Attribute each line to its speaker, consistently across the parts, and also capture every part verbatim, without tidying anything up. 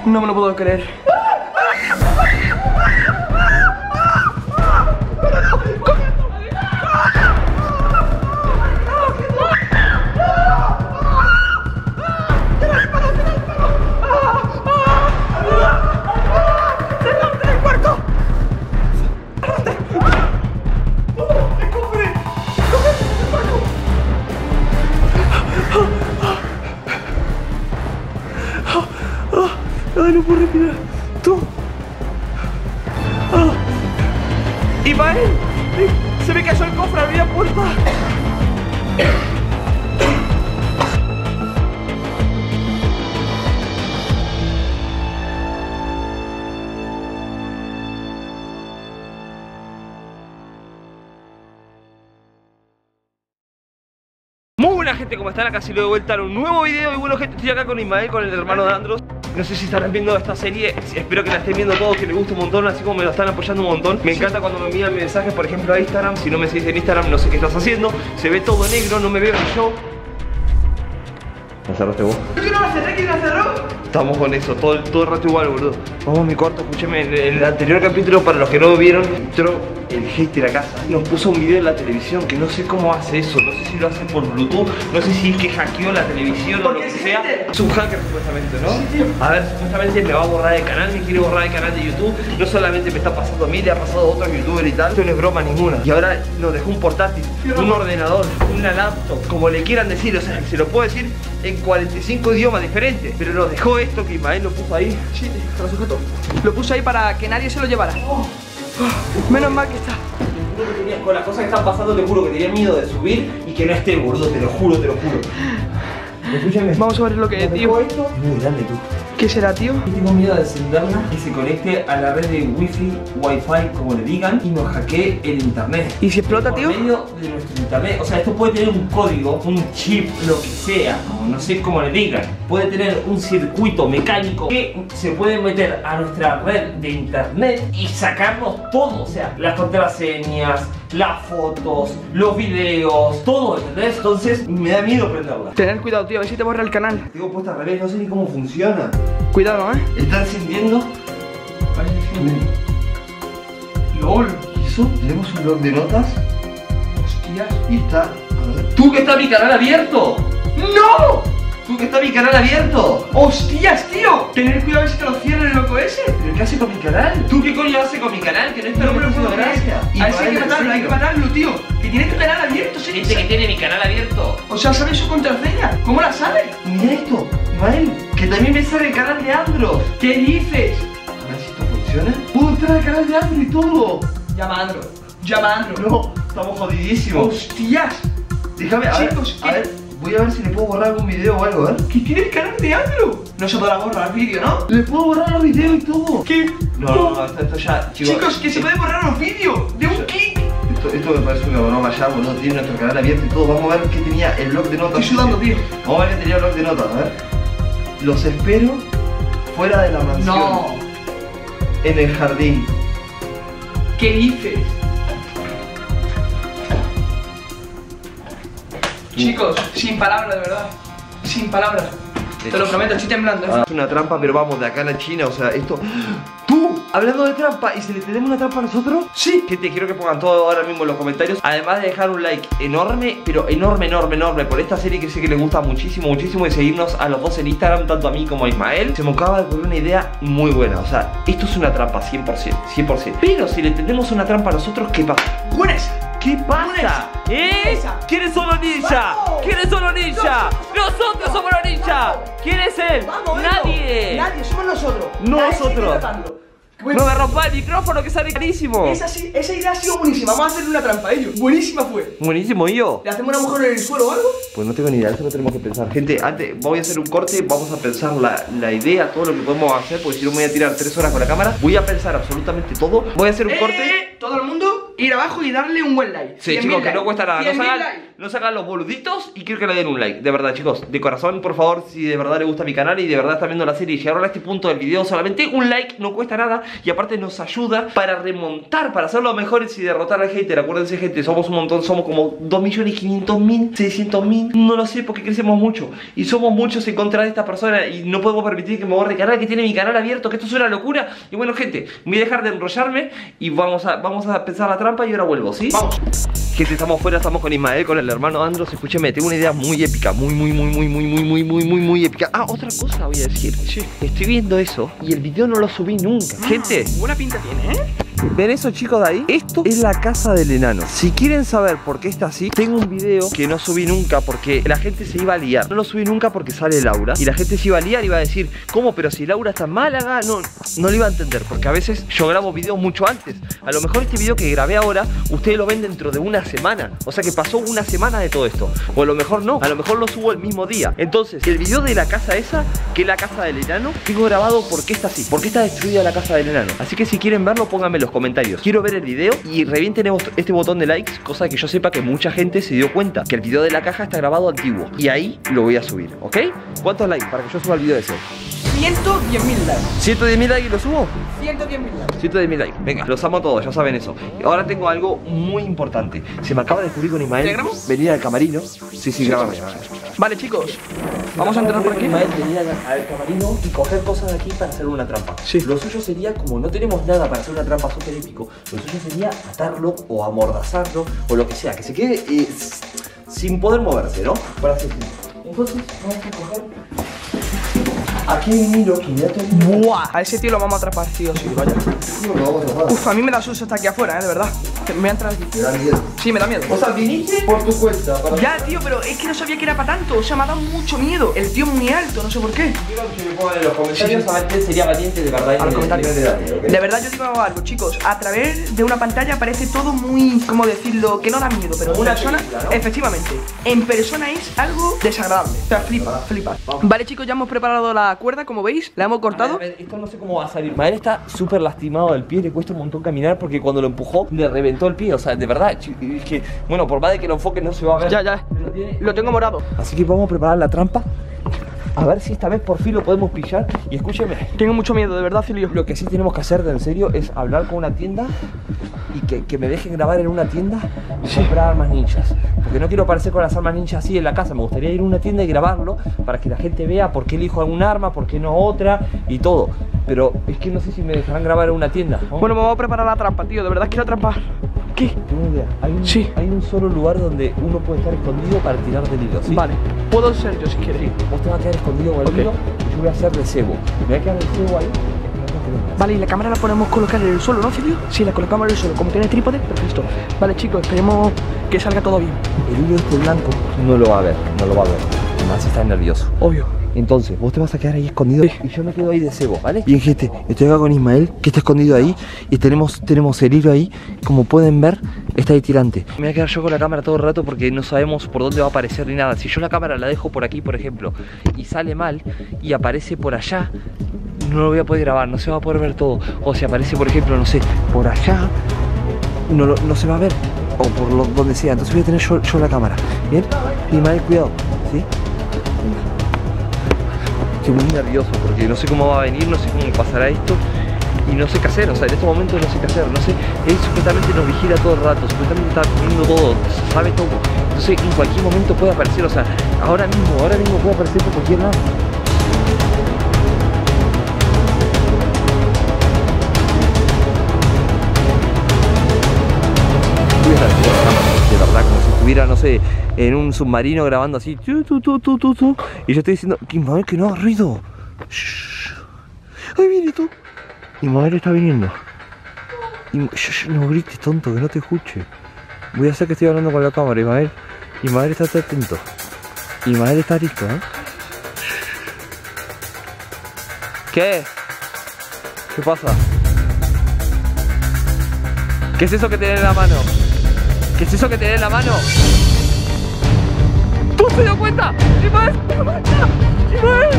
Speaker 1: No me lo puedo creer.
Speaker 2: Ay, no puedo respirar. Tú. Ah. Ismael, eh, se me cayó el cofre, abrí la puerta. Muy buena gente, ¿cómo están? Acá sí lo de vuelta a un nuevo video. Y bueno gente, estoy acá con Ismael, con el hermano de Andros. No sé si estarán viendo esta serie, espero que la estén viendo todos, que les guste un montón, así como me lo están apoyando un montón. Me encanta cuando me envían mensajes, por ejemplo a Instagram. Si no me seguís en Instagram, no sé qué estás haciendo. Se ve todo negro, no me veo ni yo. ¿Me cerraste vos?
Speaker 1: ¿Quién no la cerré? ¿Quién la cerró?
Speaker 2: Estamos con eso, todo, todo el rato igual, boludo. Vamos a mi cuarto, escúcheme, en, en el anterior capítulo, para los que no lo vieron, entró el hater a casa. Nos puso un video en la televisión, que no sé cómo hace eso. No sé si lo hace por Bluetooth, no sé si es que hackeó la televisión o lo que sea. Es un hacker supuestamente, ¿no?
Speaker 1: Sí, tío.
Speaker 2: A ver, supuestamente me va a borrar el canal, me quiere borrar el canal de YouTube. No solamente me está pasando a mí, le ha pasado a otros youtubers y tal. Esto no es broma ninguna. Y ahora nos dejó un portátil, un ordenador, una laptop, como le quieran decir. O sea, se lo puedo decir en cuarenta y cinco idiomas diferentes. Pero nos dejó esto que Ismael lo puso ahí.
Speaker 1: Sí, te lo sujeto. Lo puse ahí para que nadie se lo llevara. Oh, oh, menos mal que está.
Speaker 2: Te juro que tenía, con las cosas que están pasando, te juro que tenía miedo de subir y que no esté, boludo, te lo juro, te lo juro. Escúchame.
Speaker 1: Vamos a ver lo que es, tío.
Speaker 2: Esto es muy grande, tú.
Speaker 1: ¿Qué será, tío?
Speaker 2: Y tengo miedo de encenderla y se conecte a la red de wifi, wifi, como le digan, y nos hackee el internet.
Speaker 1: ¿Y si explota, tío?
Speaker 2: Por medio de nuestro internet. O sea, esto puede tener un código, un chip, lo que sea, o no sé cómo le digan. Puede tener un circuito mecánico que se puede meter a nuestra red de internet y sacarnos todo. O sea, las contraseñas, las fotos, los videos, todo, ¿entendés? Entonces me da miedo prenderla.
Speaker 1: Tener cuidado, tío, a ver si te borra el canal.
Speaker 2: Tengo puesta al revés, no sé ni cómo funciona.
Speaker 1: Cuidado, ¿eh?
Speaker 2: ¿Están sintiendo?
Speaker 1: LOL.
Speaker 2: ¿Y eso? Tenemos un blog de notas.
Speaker 1: Hostias.
Speaker 2: Y está... A ver. ¡Tú que está mi canal abierto!
Speaker 1: ¡No!
Speaker 2: ¡Tú que está mi canal abierto!
Speaker 1: ¡Hostias, tío! Tener cuidado a ver si te lo cierra el loco ese.
Speaker 2: ¿Pero qué hace con mi canal? ¿Tú qué coño hace con mi canal? Que no es
Speaker 1: No me lo puedo creer.
Speaker 2: gracia.
Speaker 1: A ese hay que matarlo, hay que matarlo, tío. Que tiene tu canal abierto, sí.
Speaker 2: ¿Este que tiene mi canal abierto?
Speaker 1: O sea, ¿sabe su contraseña? ¿Cómo la sabe?
Speaker 2: Mira esto, Ismael, que también me sale el canal de Andros.
Speaker 1: ¿Qué dices?
Speaker 2: A ver si esto funciona. Puedo entrar al canal de Andros y todo.
Speaker 1: Llama a Andro. Llama a Andro.
Speaker 2: No, estamos jodidísimos.
Speaker 1: ¡Hostias!
Speaker 2: Déjame, a ver,
Speaker 1: Chicos,
Speaker 2: a
Speaker 1: ¿qué?
Speaker 2: ver, voy a ver si le puedo borrar algún video o algo, ¿eh?
Speaker 1: ¿Qué tiene el canal de Andro? No se podrá borrar el vídeo, ¿no?
Speaker 2: Le puedo borrar los videos y todo.
Speaker 1: ¿Qué?
Speaker 2: No, no, no, esto, esto ya, chicos.
Speaker 1: Chicos, que se puede borrar los vídeos de un clic.
Speaker 2: Esto, esto me parece una broma ya, boludo. Tiene nuestro canal abierto y todo. Vamos a ver qué tenía el blog de notas.
Speaker 1: Estoy sudando, tío.
Speaker 2: Vamos a ver qué tenía el blog de notas, a ver. Los espero fuera de la mansión.
Speaker 1: No.
Speaker 2: En el jardín.
Speaker 1: ¿Qué dices? Chicos, sin palabras, de verdad. Sin palabras. Te lo prometo, estoy temblando.
Speaker 2: Ah, es una trampa, pero vamos, de acá a la China, o sea, esto... ¡Tú! Hablando de trampa, ¿y si le tenemos una trampa a nosotros? Sí. Gente, quiero que pongan todo ahora mismo en los comentarios. Además de dejar un like enorme, pero enorme, enorme, enorme por esta serie que sé que les gusta muchísimo, muchísimo. Y seguirnos a los dos en Instagram, tanto a mí como a Ismael. Se me acaba de ocurrir una idea muy buena. O sea, esto es una trampa, cien por ciento, cien por ciento. Pero si le tenemos una trampa a nosotros, ¿qué pasa?
Speaker 1: ¡Buena esa!
Speaker 2: ¿Qué pasa? ¿Eh? ¿Quiénes son los ninjas? ¿Quiénes son los ninjas? ¡Nosotros somos los ninjas! ¿Quién es él?
Speaker 1: Vamos,
Speaker 2: Nadie.
Speaker 1: Nadie, somos nosotros.
Speaker 2: Nosotros. No me rompa el micrófono que sale carísimo.
Speaker 1: Esa, sí, esa idea ha sido buenísima. Vamos a hacerle una trampa a ellos. Buenísima fue.
Speaker 2: Buenísimo, ¿y yo?
Speaker 1: ¿Le hacemos un agujero en el suelo o algo?
Speaker 2: Pues no tengo ni idea, eso lo tenemos que pensar. Gente, antes voy a hacer un corte, vamos a pensar la, la idea, todo lo que podemos hacer, porque si no me voy a tirar tres horas con la cámara. Voy a pensar absolutamente todo. Voy a hacer un
Speaker 1: eh,
Speaker 2: corte.
Speaker 1: Eh, todo el mundo, ir abajo y darle un buen like.
Speaker 2: Sí, chicos, que no cuesta nada. No se, hagan,
Speaker 1: like.
Speaker 2: no se hagan los boluditos y quiero que le den un like. De verdad, chicos, de corazón, por favor, si de verdad le gusta mi canal y de verdad está viendo la serie y llegaron a este punto del video, solamente un like no cuesta nada y aparte nos ayuda para remontar, para hacerlo mejores y derrotar al hater. Acuérdense, gente, somos un montón, somos como dos millones quinientos mil, seiscientos mil, no lo sé porque crecemos mucho y somos muchos en contra de esta persona y no podemos permitir que me borre el canal, que tiene mi canal abierto, que esto es una locura. Y bueno, gente, voy a dejar de enrollarme y vamos a, vamos a pensar la trampa y ahora vuelvo, ¿sí? Vamos. Gente, estamos fuera, estamos con Ismael, con el hermano Andros. Escúcheme, tengo una idea muy épica, muy, muy, muy, muy, muy, muy, muy, muy, muy, muy épica. Ah, otra cosa voy a decir. Sí. Estoy viendo eso y el video no lo subí nunca. Ah, gente,
Speaker 1: buena pinta tiene, ¿eh?
Speaker 2: ¿Ven eso, chicos, de ahí? Esto es la casa del enano. Si quieren saber por qué está así, tengo un video que no subí nunca porque la gente se iba a liar. No lo subí nunca porque sale Laura y la gente se iba a liar y iba a decir, ¿cómo? Pero si Laura está en Málaga, no, no lo iba a entender porque a veces yo grabo videos mucho antes. A lo mejor este video que grabé ahora, ustedes lo ven dentro de una semana. O sea que pasó una semana de todo esto. O a lo mejor no, a lo mejor lo subo el mismo día. Entonces, el video de la casa esa, que es la casa del enano, tengo grabado por qué está así, por qué está destruida la casa del enano. Así que si quieren verlo, pónganme en los comentarios. Quiero ver el video y revienten este botón de likes, cosa que yo sepa que mucha gente se dio cuenta que el video de la caja está grabado antiguo. Y ahí lo voy a subir, ¿ok? ¿Cuántos likes para que yo suba el video ese?
Speaker 1: ciento diez mil likes.
Speaker 2: ¿ciento diez mil likes y lo subo?
Speaker 1: ciento diez mil likes.
Speaker 2: ciento diez mil likes. Venga, los amo a todos, ya saben eso. Ahora tengo algo muy importante. Se me acaba de descubrir con Ismael.
Speaker 1: ¿Te grabo?
Speaker 2: Venir al camarino. Sí, sí, grábame.
Speaker 1: Vale, chicos, vamos a entrar por aquí.
Speaker 2: Ismael, venir al, al camarino y coger cosas de aquí para hacer una trampa. Sí. Lo suyo sería, como no tenemos nada para hacer una trampa súper épico, lo suyo sería atarlo o amordazarlo o lo que sea, que se quede eh, sin poder moverse, ¿no? Para hacer así. Entonces, vamos a coger. Aquí hay un hilo que ya tengo.
Speaker 1: ¡Buah! A ese tío lo vamos a atrapar, tío, sí, vaya.
Speaker 2: No, lo vamos a atrapar.
Speaker 1: Uf, a mí me da susto hasta aquí afuera, eh, de verdad. Me voy a entrar aquí.
Speaker 2: Me da miedo.
Speaker 1: Sí, me da miedo.
Speaker 2: O sea, viniste por tu cuenta. Para
Speaker 1: ya, tío, pero es que no sabía que era para tanto. O sea, me ha dado mucho miedo. El tío es muy alto, no sé por qué.
Speaker 2: Quiero que me pongan en los comentarios sí, a ver quién sería valiente de verdad.
Speaker 1: A los comentarios. De, de, ¿okay? De verdad, yo digo algo, chicos. A través de una pantalla parece todo muy, ¿cómo decirlo? Que no da miedo, pero en una persona, película, ¿no? Efectivamente, en persona es algo desagradable. O sea, flipa, flipa. Vale, chicos, ya hemos preparado la cuerda, como veis. La hemos cortado.
Speaker 2: A ver, a ver, esto no sé cómo va a salir. Mael está súper lastimado del pie, le cuesta un montón caminar porque cuando lo empujó le reventó el pie. O sea, de verdad, es que, bueno, por más de que lo enfoque no se va a ver.
Speaker 1: Ya, ya, lo, tiene... lo tengo morado.
Speaker 2: Así que vamos a preparar la trampa. A ver si esta vez por fin lo podemos pillar. Y escúcheme,
Speaker 1: tengo mucho miedo, de verdad, Celio.
Speaker 2: Lo que sí tenemos que hacer, de en serio, es hablar con una tienda y que, que me dejen grabar en una tienda y sí. comprar armas ninjas. Porque no quiero aparecer con las armas ninjas así en la casa. Me gustaría ir a una tienda y grabarlo para que la gente vea por qué elijo alguna arma, por qué no otra y todo. Pero es que no sé si me dejarán grabar en una tienda, ¿no?
Speaker 1: Bueno, me voy a preparar la trampa, tío. De verdad quiero atrapar. ¿Qué?
Speaker 2: Tengo una idea. Hay un, sí. hay un solo lugar donde uno puede estar escondido para tirar del hilo, ¿sí?
Speaker 1: Vale. Puedo ser yo si quieres.
Speaker 2: Sí. Vos te vas a quedar escondido con el okay. hilo y yo voy a hacer de cebo. Me voy a quedar el cebo ahí.
Speaker 1: Vale, y la cámara la podemos colocar en el suelo, ¿no, Celio? Sí, la colocamos en el suelo. Como tiene trípode, perfecto. Vale, chicos, esperemos que salga todo bien.
Speaker 2: El hilo este blanco no lo va a ver, no lo va a ver. Además está nervioso.
Speaker 1: Obvio.
Speaker 2: Entonces, vos te vas a quedar ahí escondido sí. y yo me quedo ahí de cebo, ¿vale? Bien, gente, estoy acá con Ismael, que está escondido ahí y tenemos, tenemos el hilo ahí. Como pueden ver, está ahí tirante. Me voy a quedar yo con la cámara todo el rato porque no sabemos por dónde va a aparecer ni nada. Si yo la cámara la dejo por aquí, por ejemplo, y sale mal y aparece por allá, no lo voy a poder grabar, no se va a poder ver todo. O si aparece, por ejemplo, no sé, por allá, no, no se va a ver. O por lo, donde sea, entonces voy a tener yo, yo la cámara. Bien, Ismael, cuidado, ¿sí? Estoy muy nervioso porque no sé cómo va a venir, no sé cómo pasará esto y no sé qué hacer, o sea, en estos momentos no sé qué hacer, no sé, él supuestamente nos vigila todo el rato, supuestamente está viendo todo, sabe todo, entonces en cualquier momento puede aparecer, o sea, ahora mismo, ahora mismo puede aparecer por cualquier lado. De verdad, como si estuviera, no sé, en un submarino grabando así tu, tu, tu, tu, tu, tu, y yo estoy diciendo, Ismael, que no haga ruido. Shh. Ahí viene tú. Ismael está viniendo. Ismael, shh, no grites, tonto, que no te escuche. Voy a hacer que estoy hablando con la cámara, Ismael. Ismael, está atento. Ismael está listo, ¿eh? ¿Qué? ¿Qué pasa? ¿Qué es eso que tiene en la mano? ¿Qué es eso que tiene en la mano? ¿Tú te das cuenta? ¡Ismael! ¡Se dio cuenta! ¡Ismael!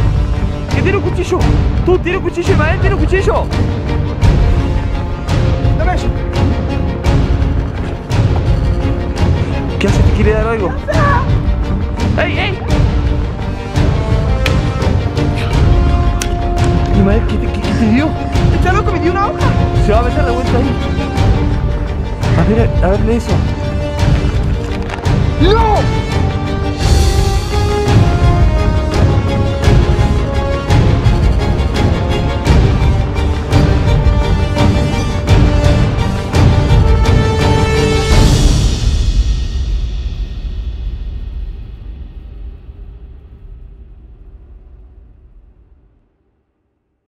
Speaker 2: ¿Qué tiene un cuchillo? ¿Tú tienes un cuchillo, Ismael? ¿Tiene un cuchillo?
Speaker 1: toma eso.
Speaker 2: ¿Qué hace? ¿Te quiere dar algo? ¡Ey, ey! Mi madre, ¿qué te, qué, qué te dio?
Speaker 1: Está loco, me dio una hoja.
Speaker 2: Se va a meter de vuelta ahí. A ver, a ver, lee eso.
Speaker 1: ¡No!